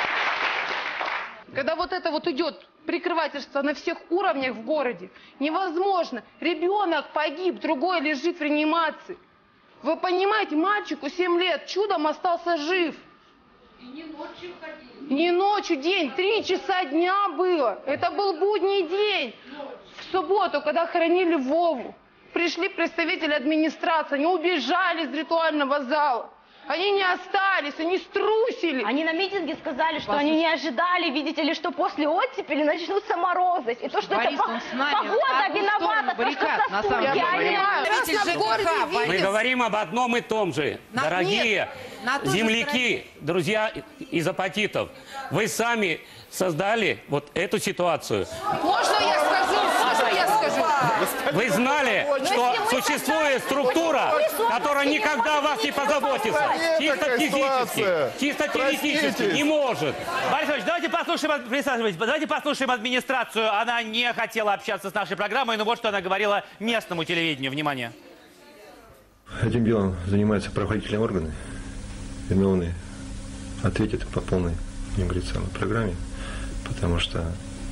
Когда вот это вот идет прикрывательство на всех уровнях в городе, невозможно. Ребенок погиб, другой лежит в реанимации. Вы понимаете, мальчику 7 лет, чудом остался жив. И не ночью ходили. Не ночью, день, 3 часа дня было. Это был будний день. В субботу, когда хоронили Вову, пришли представители администрации, они убежали из ритуального зала. Они не остались, они струсили. Они на митинге сказали, что они не ожидали, видите ли, что после оттепели начнутся морозы. И то, что Борис, это погода виновата, то, что сосуд. Мы говорим об одном и том же. Дорогие земляки, друзья из Апатитов, вы сами создали вот эту ситуацию. Можно я скажу? Можно я скажу? Вы знали, что существует структура, которая никогда о вас не позаботится. Чисто физически, чисто теоретически не может. Борис Ильич, давайте послушаем администрацию. Она не хотела общаться с нашей программой, но вот что она говорила местному телевидению. Внимание. Этим делом занимаются правоохранительные органы. Виновные ответят по полной, не говорится, программе, потому что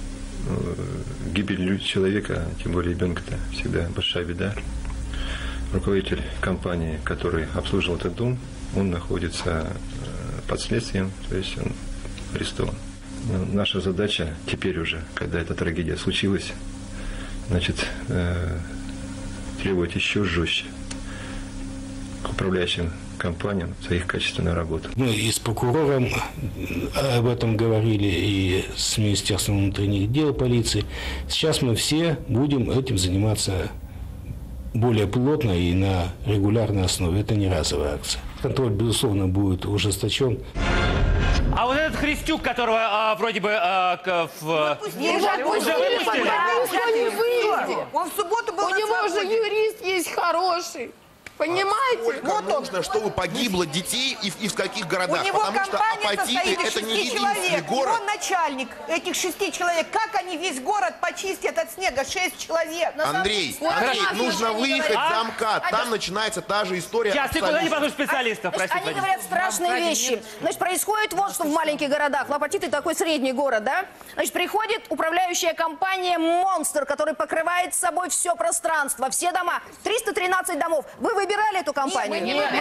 гибель человека, тем более ребенка, это всегда большая беда. Руководитель компании, который обслуживал этот дом, он находится под следствием, то есть он арестован. Но наша задача теперь уже, когда эта трагедия случилась, значит, требовать еще жестче к управляющим компаниям за их качественную работу. Мы и с прокурором об этом говорили, и с Министерством внутренних дел, полиции. Сейчас мы все будем этим заниматься более плотно и на регулярной основе. Это не разовая акция. Контроль, безусловно, будет ужесточен. А вот этот Христюк, которого вроде бы уже выпустили. Он в субботу был. У него уже юрист есть хороший. Понимаете? Вот нужно, чтобы погибло детей и в каких городах. У него потому что компания Апатиты состоит из это не 6 единственный человек. город. Он начальник этих 6 человек. Как они весь город почистят от снега? 6 человек. Андрей, нужно выехать за МКАД. Там начинается та же история. Сейчас, секунду, не послушай специалистов. Они говорят страшные вещи. Значит, происходит вот что в маленьких городах. Апатиты такой средний город, да? Значит, приходит управляющая компания «Монстр», который покрывает собой все пространство, все дома. 313 домов. Вы выбирали эту компанию? Мы не выбирали.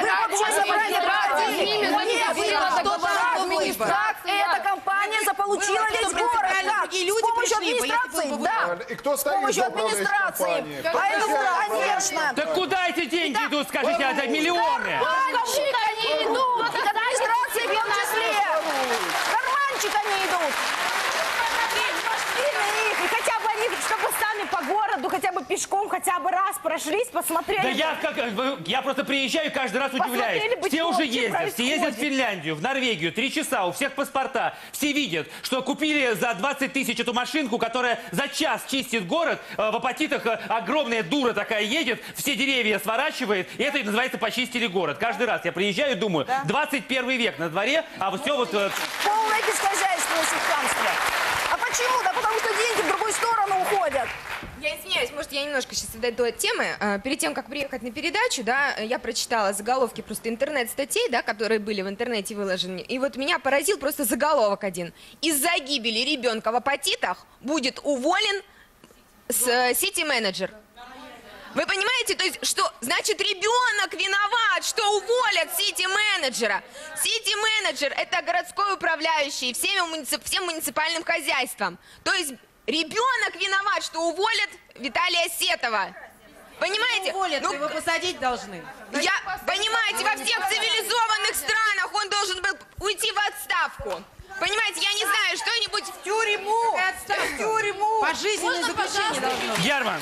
Как эта компания заполучила весь город? Как? С помощью администрации? Да. И кто С стоит помощью за управляющей администрации. компанией? Поэтому, конечно. Так куда эти деньги идут, скажите, это миллионы? Карманчик они идут. К администрации в том числе. Карманчик они идут. И хотя бы они, чтобы сами по городу хотя бы пешком хотя бы раз прошлись, посмотрели. Да я просто приезжаю и каждый раз удивляюсь. Все уже ездят, все ездят в Финляндию, в Норвегию, 3 часа, у всех паспорта. Все видят, что купили за 20 тысяч эту машинку, которая за час чистит город. В Апатитах огромная дура такая едет, все деревья сворачивает, и это называется «почистили город». Каждый раз я приезжаю и думаю, 21 век на дворе, а все вот... Полное бесхозяйственность и хамство. А почему? Да потому что деньги в другую сторону уходят. Я извиняюсь, может, я немножко сейчас дойду от темы. Перед тем, как приехать на передачу, да, я прочитала заголовки просто интернет-статей, да, которые были в интернете выложены. И вот меня поразил просто заголовок один. Из-за гибели ребенка в Апатитах будет уволен сити-менеджер. Вы понимаете, то есть, что значит ребенок виноват, что уволят сити-менеджера? Сити-менеджер – это городской управляющий всем муниципальным хозяйством. То есть ребенок виноват, что уволят Виталия Сетова. Понимаете? Уволят, его посадить должны. Понимаете, во всех цивилизованных странах он должен был уйти в отставку. Понимаете, я не знаю, что-нибудь... В тюрьму! В тюрьму! Пожизненное заключение должно быть. Герман!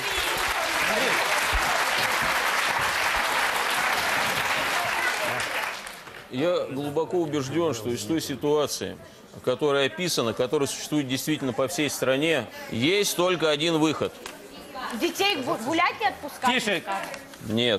Я глубоко убежден, что из той ситуации, которая описана, которая существует действительно по всей стране, есть только один выход. Детей гулять не отпускать? Тише. Нет.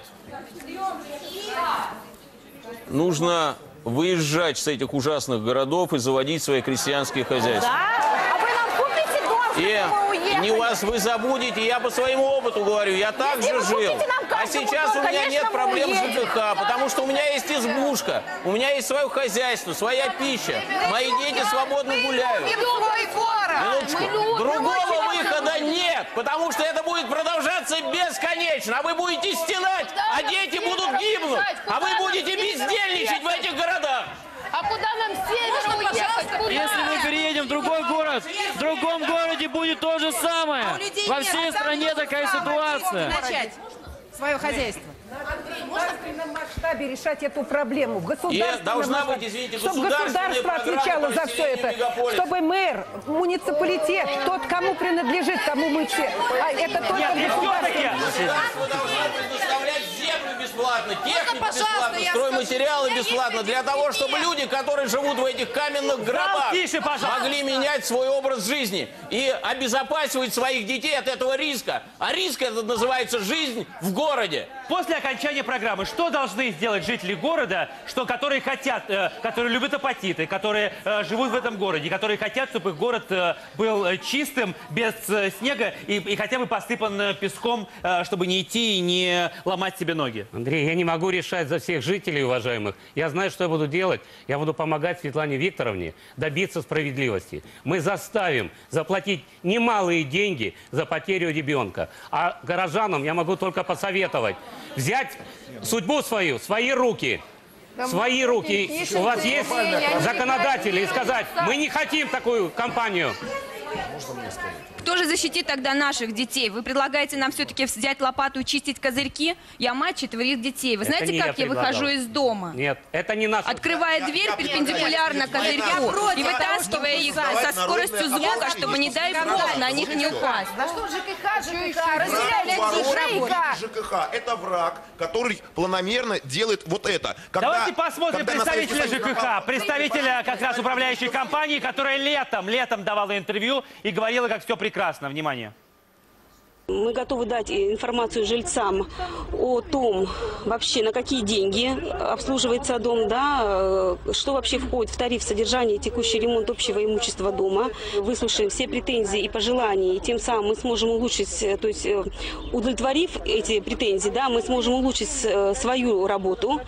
Нужно выезжать с этих ужасных городов и заводить свои крестьянские хозяйства. Да? А вы нам купите дом, чтобы мы уехали? Не вас вы забудете, я по своему опыту говорю, я так же жил. А сейчас у меня нет проблем с ЖКХ, потому что у меня есть избушка, у меня есть свое хозяйство, своя пища, мои дети свободно гуляют. Минуточку. Другого выхода нет, потому что это будет продолжаться бесконечно, а вы будете стенать, а дети будут гибнуть, а вы будете бездельничать в этих городах. А куда нам с севера уехать? Если мы переедем в другой город, в другом городе будет то же самое. Во всей стране такая ситуация. Начать свое хозяйство. Можно в крупном масштабе решать эту проблему? Должна быть, извините, чтобы государство отвечало за все это. Чтобы мэр, муниципалитет, тот, кому принадлежит, тому мы все. А это только государство должно предоставлять землю бесплатно, технику бесплатно, стройматериалы бесплатно, для того, чтобы люди, которые живут в этих каменных гробах, могли менять свой образ жизни и обезопасивать своих детей от этого риска. А риск этот называется жизнь в городе. После окончания программы, что должны сделать жители города, которые хотят, которые любят Апатиты, которые живут в этом городе, которые хотят, чтобы их город был чистым, без снега и хотя бы посыпан песком, чтобы не идти и не ломать себе ноги? Андрей, я не могу решать за всех жителей, уважаемых. Я знаю, что я буду делать. Я буду помогать Светлане Викторовне добиться справедливости. Мы заставим заплатить немалые деньги за потерю ребенка. А горожанам я могу только посоветовать взять судьбу свою в свои руки. Свои руки. У вас есть законодатели и сказать, мы не хотим такую кампанию. Кто же защитит тогда наших детей? Вы предлагаете нам все-таки взять лопату и чистить козырьки? Я мать 4 детей. Вы знаете, как я выхожу из дома? Нет, это не наш. Открывая дверь перпендикулярно козырьку и вытаскивая их со скоростью звука, чтобы, не дай бог, на них не упасть. Да что ЖКХ? Разделяйте ЖКХ. Это враг, который планомерно делает вот это. Давайте посмотрим представителя ЖКХ, представителя как раз управляющей компании, которая летом давала интервью и говорила, как все прекрасно. Внимание. Мы готовы дать информацию жильцам о том, вообще на какие деньги обслуживается дом, да, что вообще входит в тариф содержания и текущий ремонт общего имущества дома. Выслушаем все претензии и пожелания, и тем самым мы сможем улучшить, то есть удовлетворив эти претензии, да, мы сможем улучшить свою работу.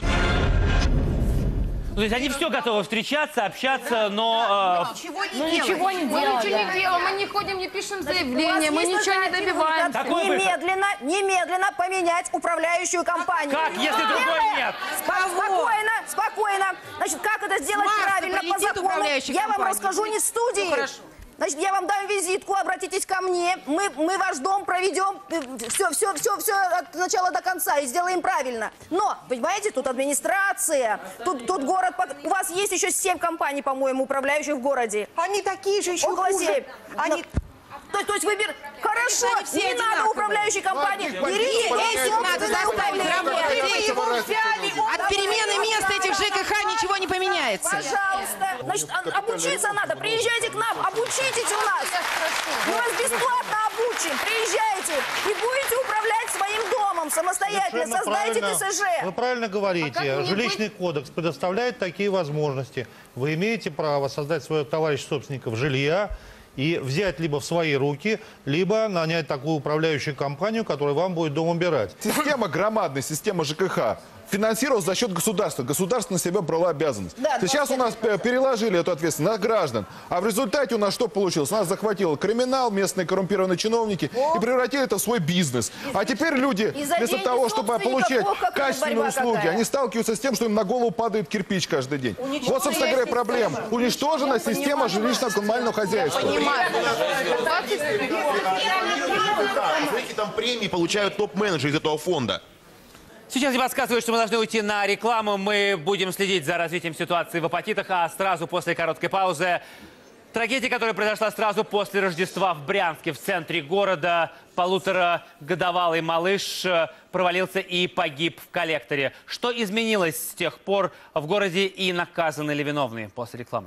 То есть они все готовы встречаться, общаться, но... Ничего не делаем, мы не ходим, не пишем заявления, мы ничего не добиваемся. Немедленно поменять управляющую компанию. Как, если другой нет? Спокойно. Значит, как это сделать правильно по закону? Я вам расскажу не в студии. Значит, я вам дам визитку, обратитесь ко мне, мы ваш дом проведем, все от начала до конца и сделаем правильно. Но, понимаете, тут администрация, тут город, у вас есть еще 7 компаний, по-моему, управляющих в городе. Они такие же, еще около хуже. 7. То то есть выбор... Хорошо, не надо управляющей компании. Берите эти надо заставить работать. От перемены места этих ЖКХ ничего не поменяется. Пожалуйста. Значит, обучиться надо. Приезжайте к нам, обучитесь у нас. Мы вас бесплатно обучим. Приезжайте и будете управлять своим домом самостоятельно. Создайте ТСЖ. Вы правильно говорите. Жилищный кодекс предоставляет такие возможности. Вы имеете право создать свое товарищество собственников жилья и взять либо в свои руки, либо нанять такую управляющую компанию, которая вам будет дом убирать. Система громадная, система ЖКХ. Финансировалась за счет государства. Государство на себя брало обязанность. Да, сейчас у нас переложили эту ответственность на граждан. А в результате у нас что получилось? У нас захватил криминал, местные коррумпированные чиновники и превратили это в свой бизнес. А теперь люди, вместо того, чтобы получать качественные услуги, они сталкиваются с тем, что им на голову падает кирпич каждый день. Вот, собственно говоря, проблема. Уничтожена система жилищно-коммунального хозяйства. Сколько там премии получают топ-менеджеры из этого фонда? Сейчас мне подсказывают, что мы должны уйти на рекламу. Мы будем следить за развитием ситуации в Апатитах, а сразу после короткой паузы трагедия, которая произошла сразу после Рождества в Брянске, в центре города. 1,5-годовалый малыш провалился и погиб в коллекторе. Что изменилось с тех пор в городе и наказаны ли виновные? После рекламы.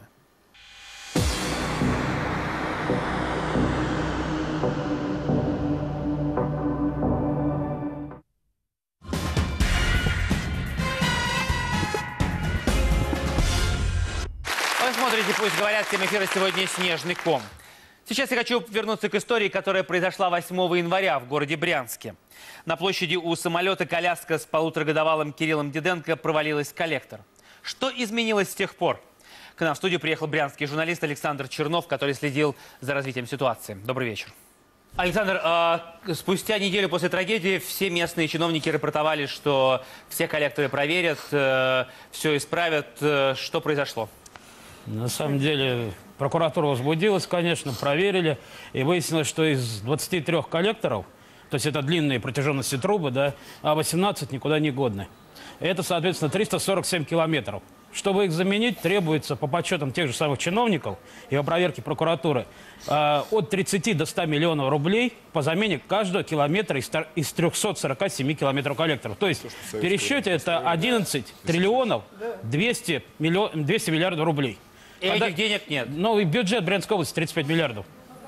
Вы смотрите «Пусть говорят», тема эфира сегодня «Снежный ком». Сейчас я хочу вернуться к истории, которая произошла 8 января в городе Брянске. На площади у самолета коляска с 1,5-годовалым Кириллом Диденко провалилась в коллектор. Что изменилось с тех пор? К нам в студию приехал брянский журналист Александр Чернов, который следил за развитием ситуации. Добрый вечер. Александр, спустя неделю после трагедии все местные чиновники рапортовали, что все коллекторы проверят, все исправят. Что произошло? На самом деле прокуратура возбудилась, конечно, проверили. И выяснилось, что из 23 коллекторов, то есть это длинные протяженности трубы, да, а 18 никуда не годны. Это, соответственно, 347 километров. Чтобы их заменить, требуется, по подсчетам тех же самых чиновников и по проверке прокуратуры, от 30 до 100 миллионов рублей по замене каждого километра из 347 километров коллекторов. То есть в пересчете это 11 триллионов 200 миллиардов рублей. И этих денег нет. Ну и бюджет Брянской области 35 миллиардов,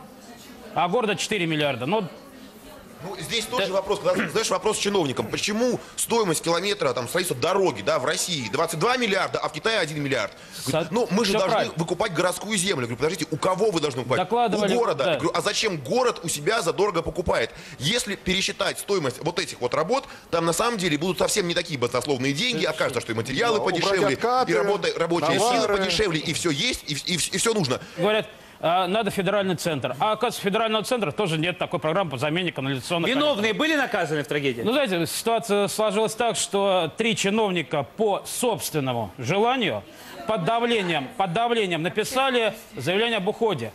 а города 4 миллиарда. Но ну, здесь тоже вопрос, когда ты задаешь вопрос чиновникам, почему стоимость километра там, строительства дороги, да, в России 22 миллиарда, а в Китае 1 миллиард? Говорит, ну, мы же должны выкупать городскую землю. Говорю, подождите, у кого вы должны покупать? У города. Да. Говорю, а зачем город у себя задорого покупает? Если пересчитать стоимость вот этих вот работ, там на самом деле будут совсем не такие баснословные деньги, окажется, что и материалы подешевле, и рабочая сила подешевле, и все есть, и все нужно. Говорят, надо федеральный центр. А, оказывается, федерального центра тоже нет такой программы по замене канализационных... Виновные были наказаны в трагедии? Ну, знаете, ситуация сложилась так, что 3 чиновника по собственному желанию, под давлением написали заявление об уходе.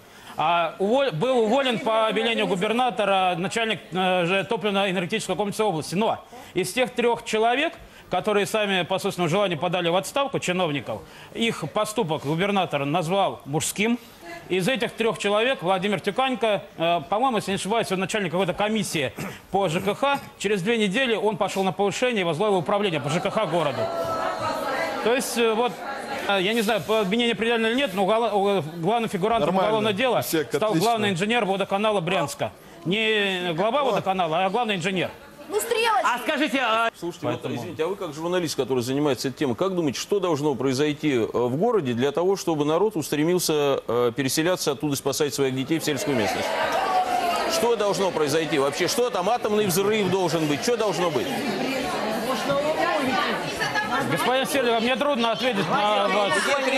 Был уволен по велению губернатора начальник топливно-энергетического комплекса области. Но из тех 3 человек, которые сами по собственному желанию подали в отставку, чиновников, их поступок губернатор назвал мужским. Из этих 3 человек Владимир Тюканько, по-моему, если не ошибаюсь, он начальник какой-то комиссии по ЖКХ. Через 2 недели он пошел на повышение и возглавил управление по ЖКХ городу. То есть, вот, я не знаю, обвинение предельно или нет, но главным фигурантом уголовного дела стал главный инженер водоканала Брянска. Не глава водоканала, а главный инженер. Ну, стрелочки. А скажите... Слушайте, вот, извините, а вы как журналист, который занимается этой темой, как думаете, что должно произойти в городе для того, чтобы народ устремился переселяться оттуда, спасать своих детей в сельскую местность? Что должно произойти вообще? Что там, атомный взрыв должен быть? Что должно быть? Господин Серликов, мне трудно ответить на вас.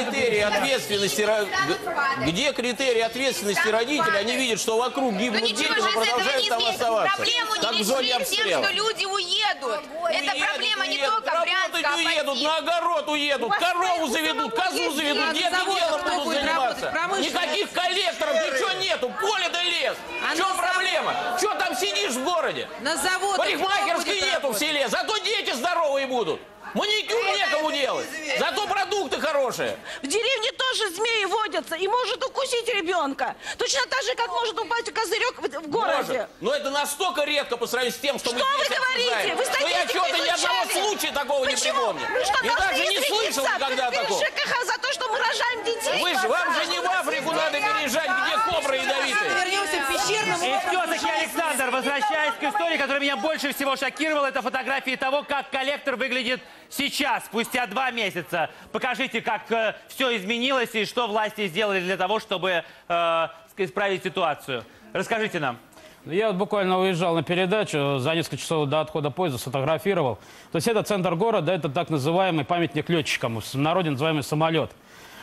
Где критерии ответственности родителей? Они видят, что вокруг гибнут дети, но продолжают там оставаться. Проблему не решим тем, что люди уедут. Это проблема не только Брянска, уедут, на огород уедут, корову заведут, козу заведут, дети делом будут заниматься. Никаких коллекторов, ничего нету, поле да лес. В чем проблема? Что там сидишь в городе? городе. На заводах Парикмахерской нету в селе, зато дети здоровые будут. Маникюр некому делать, зато продукты хорошие. В деревне тоже змеи водятся и может укусить ребенка. Точно так же, как может упасть козырек в городе. Может. Но это настолько редко по сравнению с тем, что мы здесь вы говорите? обсуждаем, Вы что я что-то ни одного случая такого не припомню. Я даже не слышал никогда такого. ЖКХ за то, что мы рожаем детей. Вам же не в Африку надо переезжать, где кобры ядовитые. Вернемся к пещерному. И все-таки, Александр, возвращаясь к истории, которая меня больше всего шокировала, это фотографии того, как коллектор выглядит сейчас, спустя 2 месяца. Покажите, как все изменилось и что власти сделали для того, чтобы исправить ситуацию. Расскажите нам. Я вот буквально уезжал на передачу, за несколько часов до отхода поезда сфотографировал. То есть это центр города, это так называемый памятник летчикам, в народе называемый самолет.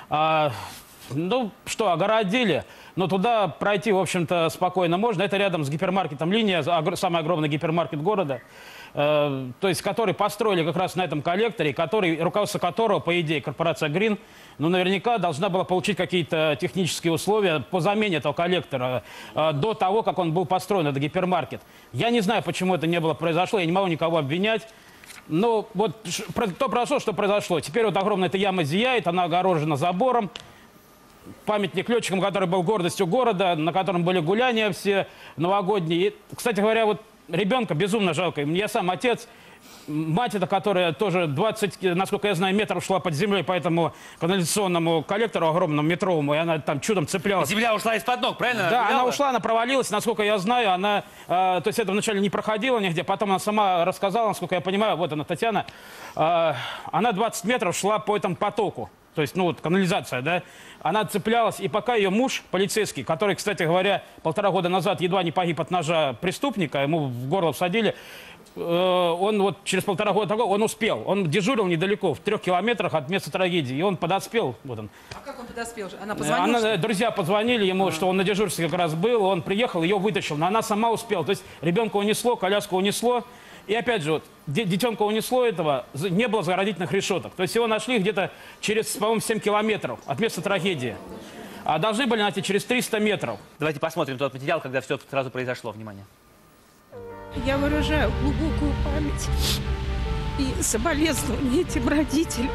Ну что, огородили, но туда пройти, в общем-то, спокойно можно. Это рядом с гипермаркетом «Линия», самый огромный гипермаркет города, то есть который построили как раз на этом коллекторе, руководство которого, по идее, корпорация «Грин», ну, наверняка должна была получить какие-то технические условия по замене этого коллектора до того, как он был построен, этот гипермаркет. Я не знаю, почему это не было произошло, я не могу никого обвинять. Но вот то произошло, что произошло. Теперь вот огромная эта яма зияет, она огорожена забором. Памятник летчикам, который был гордостью города, на котором были гуляния все новогодние. И, кстати говоря, вот ребенка безумно жалко. Я сам отец. Мать эта, которая тоже 20, насколько я знаю, метров шла под землей по этому канализационному коллектору огромному метровому, и она там чудом цеплялась. Земля ушла из-под ног, правильно? Да, она ушла, она провалилась, насколько я знаю, она, то есть это вначале не проходила нигде, потом она сама рассказала, насколько я понимаю, вот она, Татьяна, она 20 метров шла по этому потоку. То есть, ну вот, канализация, да, она цеплялась, и пока ее муж, полицейский, который, кстати говоря, 1,5 года назад едва не погиб от ножа преступника, ему в горло всадили, он вот через 1,5 года он успел, он дежурил недалеко, в 3 километрах от места трагедии, и он подоспел, вот он. А как он подоспел? Она позвонила? Друзья позвонили ему, что он на дежурстве как раз был, он приехал, ее вытащил, но она сама успела, то есть ребенка унесло, коляску унесло. И опять же, вот, детенка унесло этого, не было заградительных решеток. То есть его нашли где-то через, по-моему, 7 километров от места трагедии. А должны были найти через 300 метров. Давайте посмотрим тот материал, когда все сразу произошло. Внимание. Я выражаю глубокую память и соболезнования этим родителям.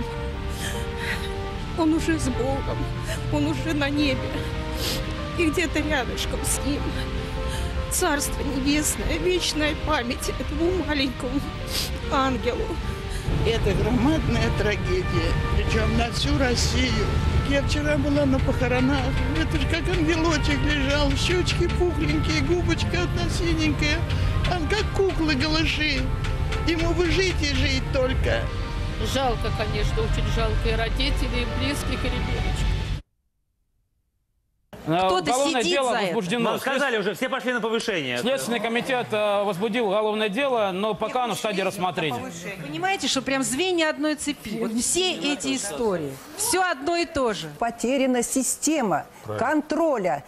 Он уже с Богом, он уже на небе. И где-то рядышком с ним. Царство небесное, вечная память этому маленькому ангелу. Это громадная трагедия, причем на всю Россию. Я вчера была на похоронах, это же как ангелочек лежал, щечки пухленькие, губочка одна синенькая, он как куклы голыши. Ему бы жить и жить только. Жалко, конечно, очень жалко и родителей, и близких, и ребеночка. Уголовное дело возбуждено. Вам сказали уже, все пошли на повышение. Следственный комитет возбудил уголовное дело, но пока оно в стадии рассмотрения. Понимаете, что прям звенья одной цепи. Вот все эти истории, все одно и то же. Потеряна система контроля,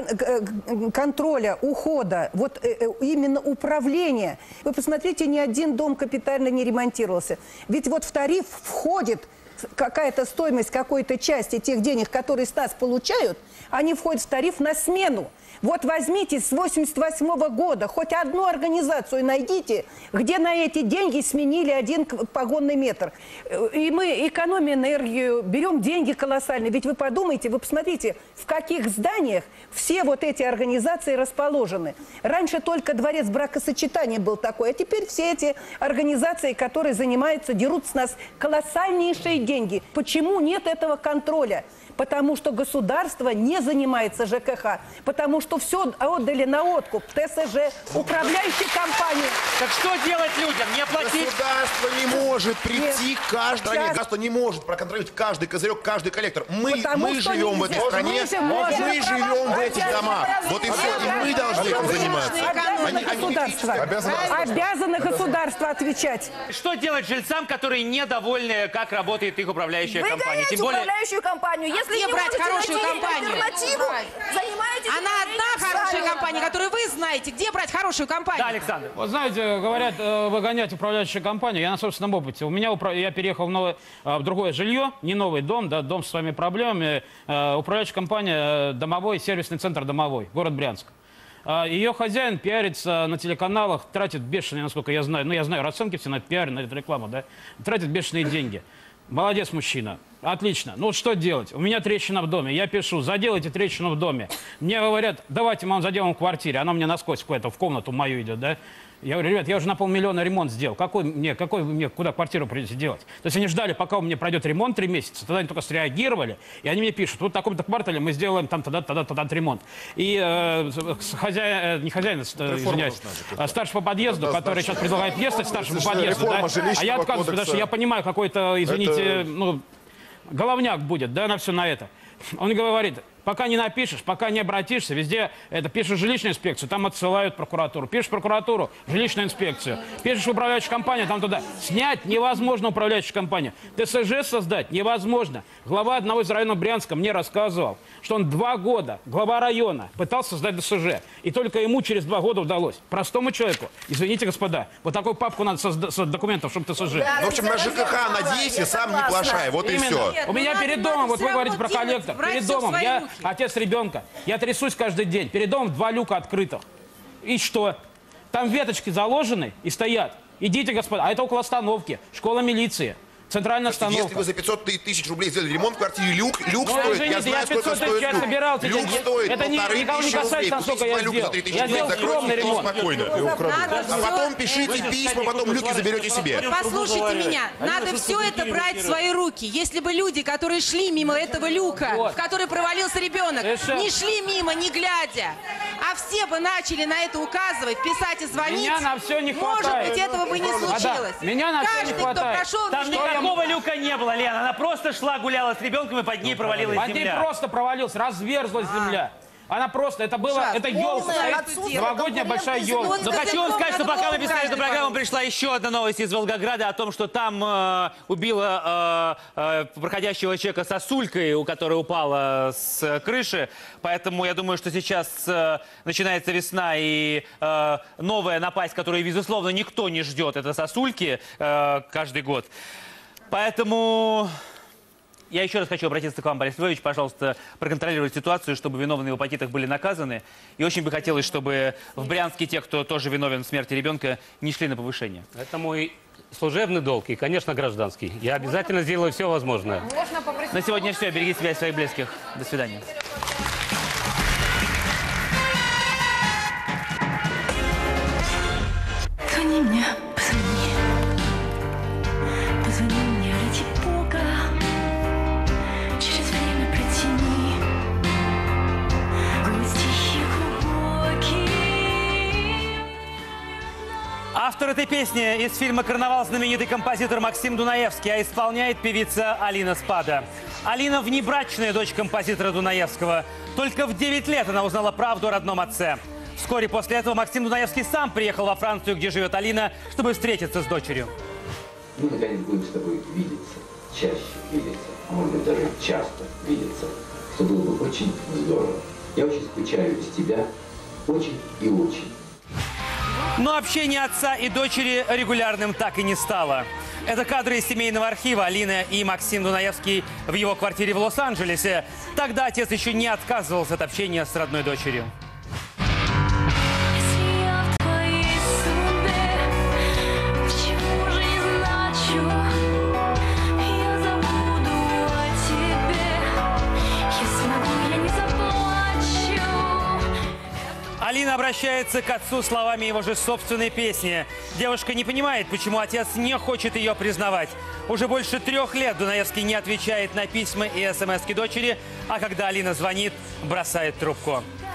ухода, вот именно управления. Вы посмотрите, ни один дом капитально не ремонтировался. Ведь вот в тариф входит какая-то стоимость какой-то части тех денег, которые с нас получают, они входят в тариф на смену. Вот возьмите с 1988 года хоть одну организацию найдите, где на эти деньги сменили 1 погонный метр. И мы экономим энергию, берем деньги колоссальные. Ведь вы подумайте, вы посмотрите, в каких зданиях все вот эти организации расположены. Раньше только дворец бракосочетания был такой, а теперь все эти организации, которые занимаются, дерут с нас колоссальнейшие деньги. Почему нет этого контроля? Потому что государство не занимается ЖКХ, потому что все отдали на откуп ТСЖ, управляющей компании. Так что делать людям? Не платить? Государство не может прийти к каждому, государство не может проконтролировать каждый козырек, каждый коллектор. Мы живем в этой стране, мы живем в этих домах. Вот и все, и мы должны этим заниматься. Обязаны государство отвечать. Что делать жильцам, которые недовольны, как работает их управляющая компания? Выгоняйте управляющую компанию. Если Где не брать можете хорошую найти компанию? альтернативу, занимаетесь... Она одна хорошая компания, которую вы знаете. Где брать хорошую компанию? Да, Александр. Вот знаете, говорят, выгонять управляющую компанию. Я на собственном опыте. Я переехал в другое жилье, не новый дом, да, дом с своими проблемами. Управляющая компания «Домовой», сервисный центр «Домовой», город Брянск. Ее хозяин пиарится на телеканалах, тратит бешеные, насколько я знаю, ну я знаю расценки все на это пиар, на эту рекламу, да, тратит бешеные деньги. Молодец мужчина. Отлично. Ну вот что делать? У меня трещина в доме. Я пишу, заделайте трещину в доме. Мне говорят, давайте мы вам заделаем в квартире. Она мне насквозь в комнату мою идет, да? Я говорю, ребят, я уже на 500 000 ремонт сделал. Какой мне, куда квартиру придется делать? То есть они ждали, пока у меня пройдет ремонт 3 месяца. Тогда они только среагировали. И они мне пишут, вот в таком-то квартале мы сделаем там тогда ремонт. И извиняюсь, старший по подъезду, который сейчас предлагает место старшему по подъезду, да? А я отказываюсь, потому что я понимаю, какой-то, извините, ну, головняк будет, да, на все на это. Он говорит, пока не напишешь, пока не обратишься, везде это пишешь жилищную инспекцию, там отсылают в прокуратуру. Пишешь в прокуратуру, жилищную инспекцию. Пишешь в управляющую компанию, там туда. Снять невозможно управляющую компанию. ТСЖ создать невозможно. Глава одного из районов Брянска мне рассказывал, что он 2 года, глава района, пытался создать ДСЖ. И только ему через 2 года удалось. Простому человеку, извините, господа, вот такую папку надо с документов, чтобы ТСЖ. Да, в общем, на ЖКХ надейся, сам не плашай. Вот и все. У меня перед домом, вот вы говорите про коллектор, перед домом, я отец ребенка, я трясусь каждый день, перед домом 2 люка открытых. И что? Там веточки заложены и стоят. Идите, господа, а это около остановки, школа милиции. Центральная остановка. Если вы за 500 000 рублей сделали ремонт в квартире, люк стоит, извините, я знаю, сколько 500 000 стоит люк. собирал, Люк стоит это никого не касается, насколько я сделал. Я сделал скромный ремонт. Спокойно. А потом пишите письма, потом люки заберете себе. Послушайте меня, надо все это брать в свои руки. Если бы люди, которые шли мимо этого люка, в который провалился ребенок, не шли мимо, не глядя, а все бы начали на это указывать, писать и звонить, меня на все не может хватает. быть, этого бы не случилось. Меня на все не хватает. Там никакого люка не было, Лена. Она просто шла, гуляла с ребенком, и под ней провалилась земля. Под ней просто провалилась, разверзлась земля. Она просто, это было, это елка стоит, новогодняя большая елка. Но хочу вам сказать, что пока мы писали эту программу, пришла еще одна новость из Волгограда о том, что там убила проходящего человека сосулькой, у которой упала с крыши. Поэтому я думаю, что сейчас начинается весна, и новая напасть, которую, безусловно, никто не ждет, это сосульки каждый год. Поэтому я еще раз хочу обратиться к вам, Борис Львович, пожалуйста, проконтролировать ситуацию, чтобы виновные в апатитах были наказаны. И очень бы хотелось, чтобы в Брянске те, кто тоже виновен в смерти ребенка, не шли на повышение. Это мой служебный долг и, конечно, гражданский. Я обязательно сделаю все возможное. На сегодня все. Берегите себя и своих близких. До свидания. Звони мне, позвони. Позвони мне ради Бога. Через время протяни. Голос тихий, глубокий. Автор этой песни из фильма «Карнавал» знаменитый композитор Максим Дунаевский, а исполняет певица Алина Спада. Алина – внебрачная дочь композитора Дунаевского. Только в 9 лет она узнала правду о родном отце. Вскоре после этого Максим Дунаевский сам приехал во Францию, где живет Алина, чтобы встретиться с дочерью. Мы наконец будем с тобой видеться, чаще видеться, а может быть даже часто видеться, что было бы очень здорово. Я очень скучаю без тебя, очень и очень. Но общение отца и дочери регулярным так и не стало. Это кадры из семейного архива Алины и Максим Дунаевский в его квартире в Лос-Анджелесе. Тогда отец еще не отказывался от общения с родной дочерью. Алина обращается к отцу словами его же собственной песни. Девушка не понимает, почему отец не хочет ее признавать. Уже больше 3 лет Дунаевский не отвечает на письма и смс-ки дочери, а когда Алина звонит, бросает трубку.